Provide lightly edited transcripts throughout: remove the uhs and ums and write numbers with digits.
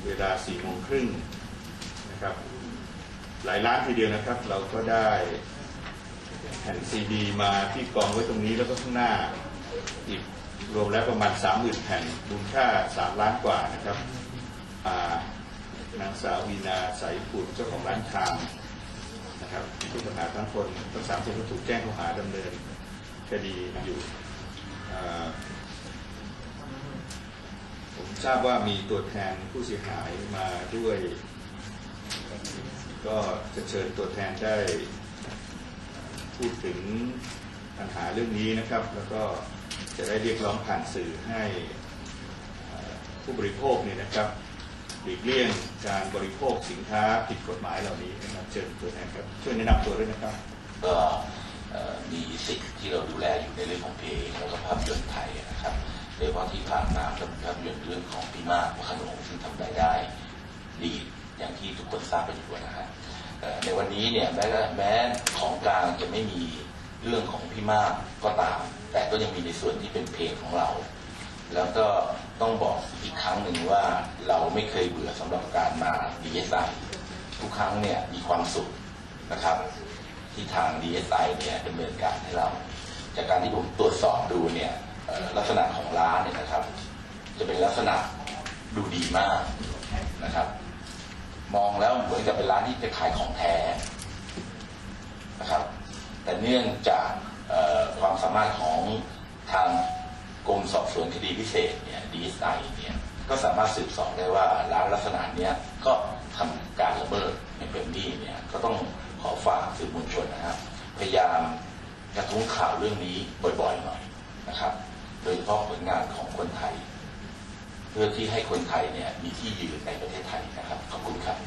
เวลา4 โมงครึ่งนะครับหลายร้านทีเดียวนะครับเราก็ได้แผ่นซีดีมาที่กองไว้ตรงนี้แล้วก็ข้างหน้าอีกรวมแล้วประมาณ 30,000 แผ่นมูลค่า3 ล้านกว่านะครับนางสาววีนาสายผุดเจ้าของร้านชามนะครับผู้ต้องหาทั้ง3 คนก็ถูกแจ้งข้อหาดำเนินคดีอยู่ผมทราบว่ามีตัวแทนผู้เสียหายมาด้วยก็จะเชิญตัวแทนได้พูดถึงปัญหาเรื่องนี้นะครับแล้วก็จะได้เรียกร้องผ่านสื่อให้ผู้บริโภคเนี่ยนะครับหลีกเลี่ยงการบริโภคสินค้าผิดกฎหมายเหล่านี้นะครับเชิญตัวแทนครับช่วยแนะนำตัวด้วยนะครับก็มีสิทธิ์ที่เราดูแลอยู่ในเรื่องของเพลงแล้วก็ภาพยนตร์ไทยนะครับโดยเฉพาะที่ผ่านมากับภาพยนตร์เรื่องของพี่มากพระโขนงซึ่งทำรายได้ดีอย่างที่ทุกคนทราบกันอยู่นะครับในวันนี้เนี่ยแม้ของกลางจะไม่มีเรื่องของพี่มากก็ตามแต่ก็ยังมีในส่วนที่เป็นเพลงของเราแล้วก็ต้องบอกอีกครั้งหนึ่งว่าเราไม่เคยเบื่อสำหรับการมา DSI ทุกครั้งเนี่ยมีความสุขนะครับที่ทาง DSI เนี่ยดำเนินการให้เราจากการที่ผมตรวจสอบดูเนี่ยลักษณะของร้านเนี่ยนะครับจะเป็นลักษณะดูดีมากนะครับมองแล้วเหมือนกับเป็นร้านที่จะขายของแท้นะครับแต่เนื่องจากความสามารถของทางกรมสอบสวนคดีพิเศษเนี่ย DSI เนี่ยก็สามารถสืบสอบได้ว่าร้านลักษณะนี้ก็ทำการละเมิดในเป็นนี้เนี่ยก็ต้องขอฝากสื่อมวลชนนะครับพยายามกระทุ้งข่าวเรื่องนี้บ่อยๆหน่อยนะครับโดยเฉพาะผลงานของคนไทยเพื่อที่ให้คนไทยเนี่ยมีที่ยืนในประเทศไทยนะครับขอบคุณครับ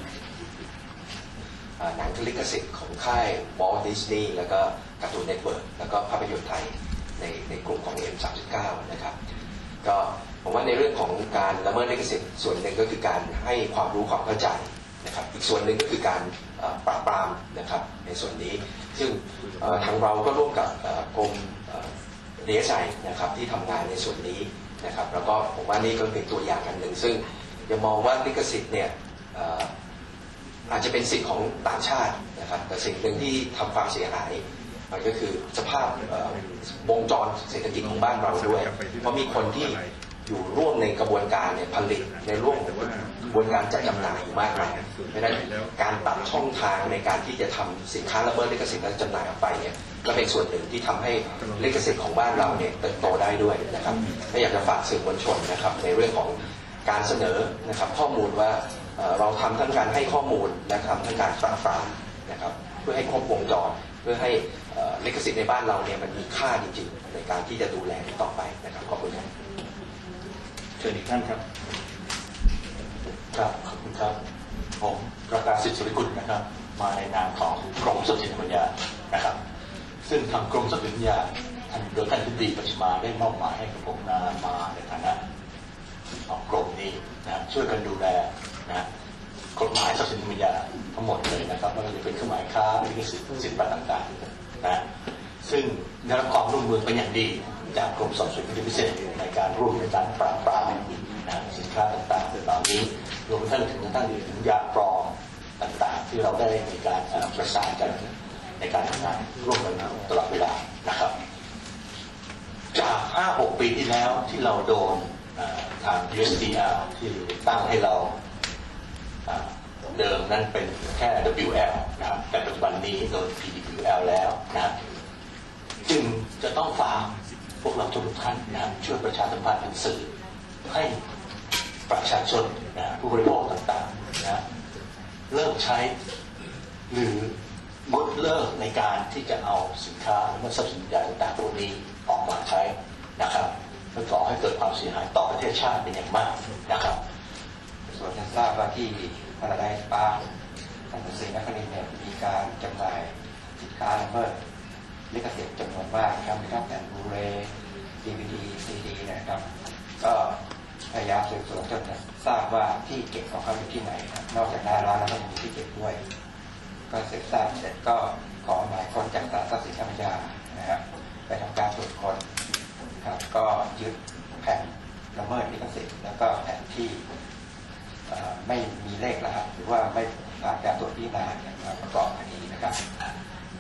หนังลิขสิทธิ์ของค่ายวอลต์ดิสนีย์แล้วก็การ์ตูนเน็ตเวิร์กแล้วก็ภาพยนตร์ไทยในกลุ่มของ M39 นะครับก็ผมว่าในเรื่องของการละเมิดลิขสิทธิ์ส่วนหนึ่งก็คือการให้ความรู้ความเข้าใจนะครับอีกส่วนหนึ่งก็คือการปราบปรามนะครับในส่วนนี้ซึ่งทางเราก็ร่วมกับกรมDSI นะครับที่ทำงานในส่วนนี้นะครับแล้วก็ผมว่านี่ก็เป็นตัวอย่างอันหนึ่งซึ่งจะมองว่าลิขสิทธิ์เนี่ยอาจจะเป็นสิทธิ์ของต่างชาตินะครับแต่สิ่งหนึ่งที่ทำความเสียหายมันก็คือสภาพวงจรเศรษฐกิจของบ้านเราด้วยเพราะมีคนที่อยู่ร่วมในกระบวนการเนี่ยผลิตในร่วมกระบวนการจัดจำหน่ายอยู่มากมายเพราะฉะนั้นการตัดช่องทางในการที่จะทำสินค้าละเมิดลิขสิทธิ์และจำหน่ายออกไปเนี่ยก็เป็นส่วนหนึ่งที่ทำให้ลิขสิทธิ์ของบ้านเราเนี่ยเติบโตได้ด้วยนะครับและอยากจะฝากสื่อมวลชนนะครับในเรื่องของการเสนอนะครับข้อมูลว่าเราทำทั้งการให้ข้อมูลและทำทั้งการปราบปรามนะครับเพื่อให้ครบวงจรเพื่อให้ลิขสิทธิ์ในบ้านเราเนี่ยมันมีค่าจริงๆในการที่จะดูแลต่อไปนะครับขอบคุณครับเชิญอีกท่านครับครับขอบคุณครับผมประกาศสิทธิ์สุริกุลนะครับมาในนามของกรมทรัพย์สินปัญญานะครับซึ่งทางกรมทรัพย์สินปัญญาโดยท่านทิบดีปัจจุบันได้มอบหมายให้กับผมมาในฐานะของกรมนี้นะช่วยกันดูแลนะกฎหมายทรัพย์สินปัญญาทั้งหมดเลยนะครับไม่ว่าจะเป็นเครื่องหมายค้าลิขสิทธิ์สินค้าต่างๆนะซึ่งได้รับความร่วมมือเป็นอย่างดีจากกรมสอบสวนคดีพิเศษในการร่วมในการปราบปรามสินค้าต่างๆเหล่านี้รวมทั้งถึงยาปลอมต่างๆที่เราได้มีการประสานกันในการทำงานร่วมกันตลอดเวลานะครับจาก 5-6 ปีที่แล้วที่เราโดนทาง USTR ที่ตั้งให้เราเดิมนั้นเป็นแค่ WL นะครับแต่ปัจจุบันนี้โดน PWL แล้วนะครับจึงจะต้องฝากพวกเราทุกท่านนะครับช่วยประชาสัมพันธ์เป็นสื่อให้ประชาชนผู้บริโภคต่างๆนะเลิกใช้หรืองดเลิกในการที่จะเอาสินค้าหรือทรัพย์สินต่างๆพวกนี้ออกมาใช้นะครับเพื่อก่อให้เกิดความเสียหายต่อประเทศชาติเป็นอย่างมากนะครับส่วนทราบว่าที่พาราไดซ์ปาร์คถนนศรีนครินทร์เนี่ยมีการจำหน่ายสินค้าละเมิดลิขสิทธิ์จำนวนมากครับมีทั้งแผ่นบลูเรย์ DVD CD นะครับก็พยายามสืบสวนจนทราบว่าที่เก็บของเขาอยู่ที่ไหนครับนอกจากหน้าร้านแล้วก็มีที่เก็บด้วยก็สืบทราบเสร็จก็ขอหมายค้นจากศาลทรัพย์สินทางปัญญานะครับไปทำการตรวจค้นครับก็ยึดแผ่นละเมิดลิขสิทธิ์แล้วก็แผ่นที่ไม่มีเลขรหัสหรือว่าไม่ผ่านการตรวจพิจารณามาประกอบคดีนะครับ